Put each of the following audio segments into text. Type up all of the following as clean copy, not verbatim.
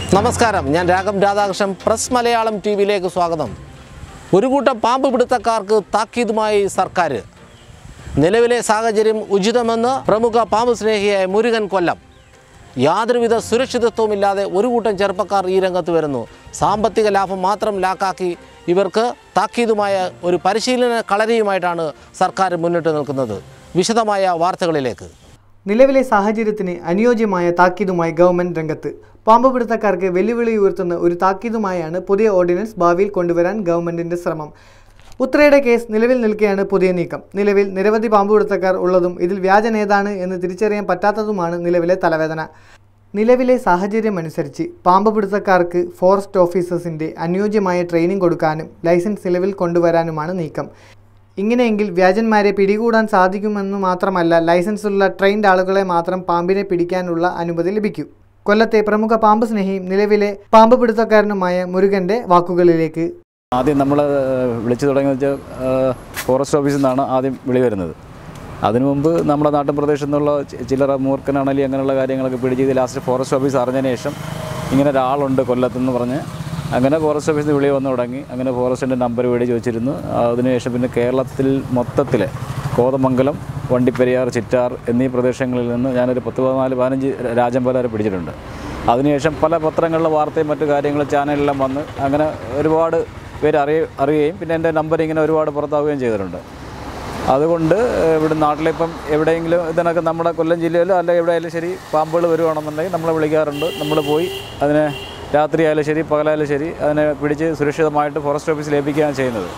നമസ്കാരം, ഞാൻ രാഘം രാധാകൃഷ്ണൻ. പ്രസ് മലയാളം ടിവിയിലേക്ക് സ്വാഗതം. ഒരു കൂട്ടം പാമ്പ് പിടുത്തക്കാർക്ക് താക്കീതുമായി സർക്കാർ. നിലവിലെ സാഹചര്യം ഉചിതമെന്ന് പ്രമുഖ പാമ്പ് സ്നേഹിയായ മുരുകൻ കൊല്ലം. യാതൊരുവിധ സുരക്ഷിതത്വമില്ലാതെ ഒരു കൂട്ടം ചെറുപ്പക്കാർ ഈ രംഗത്ത് വരുന്നു. സാമ്പത്തിക ലാഭം മാത്രം ലാക്കാക്കി ഇവർക്ക് താക്കീതുമായ ഒരു പരിശീലന കളരിയുമായിട്ടാണ് സർക്കാർ മുന്നിട്ട് നിൽക്കുന്നത്. വിശദമായ വാർത്തകളിലേക്ക്. നിലവിലെ സാഹചര്യത്തിന് അനുയോജ്യമായ താക്കീതുമായി ഗവൺമെൻറ് രംഗത്ത്. പാമ്പ് പിടുത്തക്കാർക്ക് വെല്ലുവിളി ഉയർത്തുന്ന ഒരു താക്കീതുമായാണ് പുതിയ ഓർഡിനൻസ് ഭാവിയിൽ കൊണ്ടുവരാൻ ഗവൺമെൻറ്റിൻ്റെ ശ്രമം. ഉത്രയുടെ കേസ് നിലവിൽ നിൽക്കെയാണ് പുതിയ നീക്കം. നിലവിൽ നിരവധി പാമ്പ് പിടുത്തക്കാർ ഉള്ളതും ഇതിൽ വ്യാജനേതാണ് എന്ന് തിരിച്ചറിയാൻ പറ്റാത്തതുമാണ് നിലവിലെ തലവേദന. നിലവിലെ സാഹചര്യമനുസരിച്ച് പാമ്പ് പിടുത്തക്കാർക്ക് ഫോറസ്റ്റ് ഓഫീസേഴ്സിൻ്റെ അനുയോജ്യമായ ട്രെയിനിങ് കൊടുക്കാനും ലൈസൻസ് നിലവിൽ കൊണ്ടുവരാനുമാണ് നീക്കം. ഇങ്ങനെയെങ്കിൽ വ്യാജന്മാരെ പിടികൂടാൻ സാധിക്കുമെന്ന് മാത്രമല്ല, ലൈസൻസുള്ള ട്രെയിൻഡ് ആളുകളെ മാത്രം പാമ്പിനെ പിടിക്കാനുള്ള അനുമതി ലഭിക്കും. കൊല്ലത്തെ പ്രമുഖ പാമ്പ് സ്നേഹിയും നിലവിലെ പാമ്പ് പിടുത്തക്കാരനുമായ മുരുകൻ്റെ വാക്കുകളിലേക്ക്. ആദ്യം നമ്മൾ വിളിച്ചു തുടങ്ങിയെന്ന് വെച്ചാൽ ഫോറസ്റ്റ് ഓഫീസിൽ നിന്നാണ് ആദ്യം വിളി വരുന്നത്. അതിനു മുമ്പ് നമ്മുടെ നാട്ടിൻ പ്രദേശത്തു നിന്നുള്ള ചില്ലറ മൂർഖനാണല്ലി അങ്ങനെയുള്ള കാര്യങ്ങളൊക്കെ പിടിച്ച് ലാസ്റ്റ് ഫോറസ്റ്റ് ഓഫീസ് അറിഞ്ഞതിന് ശേഷം ഇങ്ങനെ ഒരാളുണ്ട് കൊല്ലത്തെന്ന് പറഞ്ഞ് അങ്ങനെ ഫോറസ്റ്റ് ഓഫീസിൽ വിളി വന്നു തുടങ്ങി. അങ്ങനെ ഫോറസ്റ്റിൻ്റെ നമ്പർ വേണ്ടി ചോദിച്ചിരുന്നു. അതിനുശേഷം പിന്നെ കേരളത്തിൽ മൊത്തത്തിൽ കോതമംഗലം, വണ്ടിപ്പെരിയാർ, ചിറ്റാർ എന്നീ പ്രദേശങ്ങളിൽ നിന്ന് ഞാനൊരു 14-15 രാജംപോലെ വരെ പിടിച്ചിട്ടുണ്ട്. അതിനുശേഷം പല പത്രങ്ങളിലെ വാർത്തയും മറ്റു കാര്യങ്ങളും ചാനലിലെല്ലാം വന്ന് അങ്ങനെ ഒരുപാട് പേര് അറിയുകയും പിന്നെ എൻ്റെ നമ്പർ ഇങ്ങനെ ഒരുപാട് പുറത്താവുകയും ചെയ്തിട്ടുണ്ട്. അതുകൊണ്ട് ഇവിടെ നാട്ടിലിപ്പം എവിടെയെങ്കിലും ഇതിനൊക്കെ നമ്മുടെ കൊല്ലം ജില്ലയിലോ അല്ലെങ്കിൽ എവിടെയായാലും ശരി പാമ്പുകൾ വരുവാണെന്നുണ്ടെങ്കിൽ നമ്മളെ വിളിക്കാറുണ്ട്. നമ്മൾ പോയി അതിനെ രാത്രി ആയാലും ശരി പകലായാലും ശരി അതിനെ പിടിച്ച് സുരക്ഷിതമായിട്ട് ഫോറസ്റ്റ് ഓഫീസിൽ ഏൽപ്പിക്കുകയാണ് ചെയ്യുന്നത്.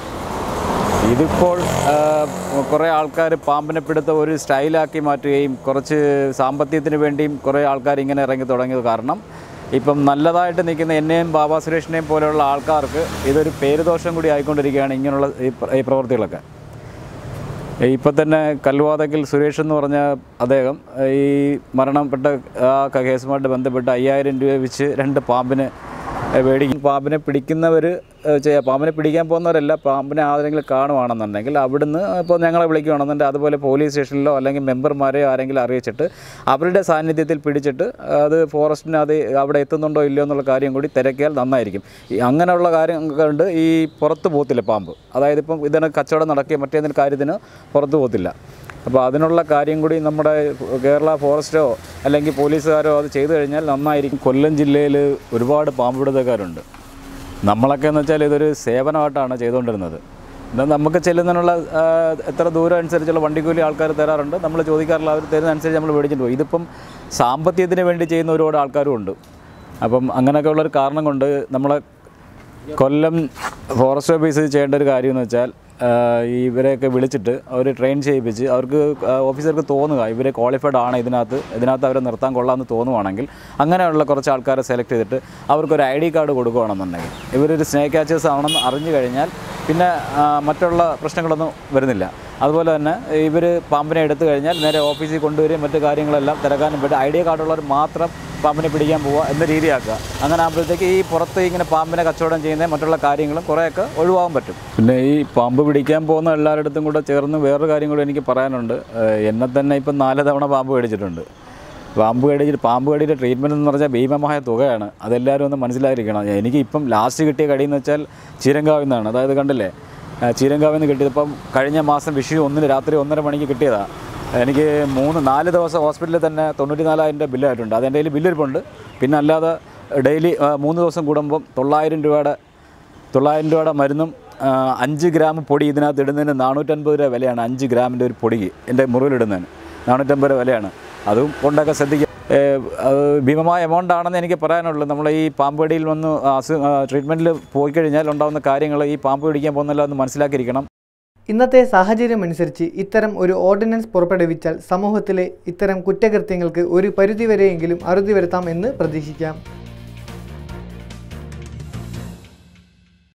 ഇതിപ്പോൾ കുറേ ആൾക്കാർ പാമ്പിനെ പിടുത്ത ഒരു സ്റ്റൈലാക്കി മാറ്റുകയും കുറച്ച് സാമ്പത്തികത്തിന് വേണ്ടിയും കുറേ ആൾക്കാർ ഇങ്ങനെ ഇറങ്ങി തുടങ്ങിയത് കാരണം ഇപ്പം നല്ലതായിട്ട് നിൽക്കുന്ന എന്നെയും ബാബാ സുരേഷിനെയും പോലെയുള്ള ആൾക്കാർക്ക് ഇതൊരു പേരുദോഷം കൂടി ആയിക്കൊണ്ടിരിക്കുകയാണ് ഇങ്ങനെയുള്ള ഈ പ്രവൃത്തികളൊക്കെ. ഇപ്പം തന്നെ കൽവാതക്കിൽ സുരേഷ് എന്ന് പറഞ്ഞ അദ്ദേഹം ഈ മരണപ്പെട്ട ആ കേസുമായിട്ട് ബന്ധപ്പെട്ട് 5000 രൂപ വെച്ച് 2 പാമ്പിനെ മേടിക്കും. പാമ്പിനെ പിടിക്കുന്നവർ പാമ്പിനെ പിടിക്കാൻ പോകുന്നവരല്ല, പാമ്പിനെ ആരെങ്കിലും കാണുവാണെന്നുണ്ടെങ്കിൽ അവിടുന്ന് ഇപ്പോൾ ഞങ്ങളെ വിളിക്കുകയാണെന്നുണ്ടെങ്കിൽ അതുപോലെ പോലീസ് സ്റ്റേഷനിലോ അല്ലെങ്കിൽ മെമ്പർമാരെയോ ആരെങ്കിലും അറിയിച്ചിട്ട് അവരുടെ സാന്നിധ്യത്തിൽ പിടിച്ചിട്ട് അത് ഫോറസ്റ്റിന് അത് അവിടെ എത്തുന്നുണ്ടോ ഇല്ലയോ എന്നുള്ള കാര്യം കൂടി തിരക്കിയാൽ നന്നായിരിക്കും. അങ്ങനെയുള്ള കാര്യം കൊണ്ട് ഈ പുറത്ത് പോകത്തില്ല പാമ്പ്. അതായത് ഇപ്പം ഇതിന് കച്ചവടം നടക്കുകയും മറ്റേതെങ്കിലും കാര്യത്തിന് പുറത്ത് പോകത്തില്ല. അപ്പോൾ അതിനുള്ള കാര്യം കൂടി നമ്മുടെ കേരള ഫോറസ്റ്റോ അല്ലെങ്കിൽ പോലീസുകാരോ അത് ചെയ്തു കഴിഞ്ഞാൽ നന്നായിരിക്കും. കൊല്ലം ജില്ലയിൽ ഒരുപാട് പാമ്പ് പിടുത്തക്കാരുണ്ട്. നമ്മളൊക്കെ എന്ന് വെച്ചാൽ ഇതൊരു സേവനമായിട്ടാണ് ചെയ്തുകൊണ്ടിരുന്നത്. എന്നാൽ നമുക്ക് ചെല്ലുന്നതിനുള്ള എത്ര ദൂരം അനുസരിച്ചുള്ള വണ്ടിക്കൂലി ആൾക്കാർ തരാറുണ്ട്. നമ്മൾ ചോദിക്കാറില്ല, അവർ തരുന്നതനുസരിച്ച് നമ്മൾ മേടിച്ചിട്ട് പോകും. ഇതിപ്പം സാമ്പത്തികത്തിന് വേണ്ടി ചെയ്യുന്ന ഒരുപാട് ആൾക്കാരും ഉണ്ട്. അപ്പം അങ്ങനെയൊക്കെ ഉള്ളൊരു കാരണം കൊണ്ട് നമ്മളെ കൊല്ലം ഫോറസ്റ്റ് ഓഫീസിൽ ചെയ്യേണ്ട ഒരു കാര്യം എന്ന് വെച്ചാൽ ഇവരെയൊക്കെ വിളിച്ചിട്ട് അവർ ട്രെയിൻ ചെയ്യിപ്പിച്ച് അവർക്ക് ഓഫീസർക്ക് തോന്നുക ഇവരെ ക്വാളിഫൈഡ് ആണ് ഇതിനകത്ത് അവരെ നിർത്താൻ കൊള്ളാമെന്ന് തോന്നുവാണെങ്കിൽ അങ്ങനെയുള്ള കുറച്ച് ആൾക്കാരെ സെലക്ട് ചെയ്തിട്ട് അവർക്കൊരു ID കാർഡ് കൊടുക്കുകയാണെന്നുണ്ടെങ്കിൽ ഇവരൊരു സ്നേക്ക് ക്യാച്ചേഴ്സ് ആണെന്ന് അറിഞ്ഞു കഴിഞ്ഞാൽ പിന്നെ മറ്റുള്ള പ്രശ്നങ്ങളൊന്നും വരുന്നില്ല. അതുപോലെ തന്നെ ഇവർ പാമ്പിനെ എടുത്തു കഴിഞ്ഞാൽ നേരെ ഓഫീസിൽ കൊണ്ടുവരികയും മറ്റു കാര്യങ്ങളെല്ലാം തിരക്കാനും പറ്റും. ID കാർഡുള്ളവർ മാത്രം പാമ്പിനെ പിടിക്കാൻ പോവുക എന്ന രീതിയാക്കുക. അങ്ങനെ ആകുമ്പോഴത്തേക്ക് ഈ പുറത്ത് ഇങ്ങനെ പാമ്പിനെ കച്ചവടം ചെയ്യുന്ന മറ്റുള്ള കാര്യങ്ങളും കുറേയൊക്കെ ഒഴിവാകാൻ പറ്റും. പിന്നെ ഈ പാമ്പ് പിടിക്കാൻ പോകുന്ന എല്ലാവരുടെ കൂടെ ചേർന്ന് വേറൊരു കാര്യം കൂടി എനിക്ക് പറയാനുണ്ട്. എന്നെ തന്നെ ഇപ്പം 4 തവണ പാമ്പ് കടിച്ചിട്ടുണ്ട്. പാമ്പ് കടിയുടെ ട്രീറ്റ്മെൻറ്റ് എന്ന് പറഞ്ഞാൽ ഭീമമായ തുകയാണ്. അതെല്ലാവരും ഒന്ന് മനസ്സിലായിരിക്കണം. എനിക്ക് ഇപ്പം ലാസ്റ്റ് കിട്ടിയ കടിയെന്ന് വെച്ചാൽ ചീരങ്കാവിൽ നിന്നാണ്. അതായത് കണ്ടില്ലേ, ചീരങ്കാവിൽ നിന്ന് കിട്ടിയത് ഇപ്പം കഴിഞ്ഞ മാസം വിഷു 1 രാത്രി 1:30 മണിക്ക് കിട്ടിയതാണ്. എനിക്ക് 3-4 ദിവസം ഹോസ്പിറ്റലിൽ തന്നെ 94,000 രൂപ ബില്ലായിട്ടുണ്ട്. അതെൻ്റെ കയ്യിൽ ബില്ലിരിപ്പുണ്ട്. പിന്നെ അല്ലാതെ ഡെയിലി 3 ദിവസം കൂടുമ്പം 900 രൂപയുടെ മരുന്നും 5 ഗ്രാം പൊടി ഇതിനകത്ത് ഇടുന്നതിന് 450 രൂപ വിലയാണ്. 5 ഗ്രാമിൻ്റെ ഒരു പൊടിക്ക് എൻ്റെ മുറിവിലിടുന്നതിന് 450 രൂപ വിലയാണ്. അതും കൊണ്ടൊക്കെ ശ്രദ്ധിക്കുക. ഭീമമായ എമൗണ്ട് ആണെന്ന് എനിക്ക് പറയാനുള്ളൂ. നമ്മൾ ഈ പാമ്പ് കടിയിൽ വന്ന് ട്രീറ്റ്മെൻറ്റിൽ പോയി കഴിഞ്ഞാൽ ഉണ്ടാകുന്ന കാര്യങ്ങൾ ഈ പാമ്പ് പിടിക്കാൻ പോകുന്നല്ലോ എന്ന് മനസ്സിലാക്കിയിരിക്കണം. ഇന്നത്തെ സാഹചര്യമനുസരിച്ച് ഇത്തരം ഒരു ഓർഡിനൻസ് പുറപ്പെടുവിച്ചാൽ സമൂഹത്തിലെ ഇത്തരം കുറ്റകൃത്യങ്ങൾക്ക് ഒരു പരിധിവരെയെങ്കിലും അറുതി വരുത്താം എന്ന് പ്രതീക്ഷിക്കാം.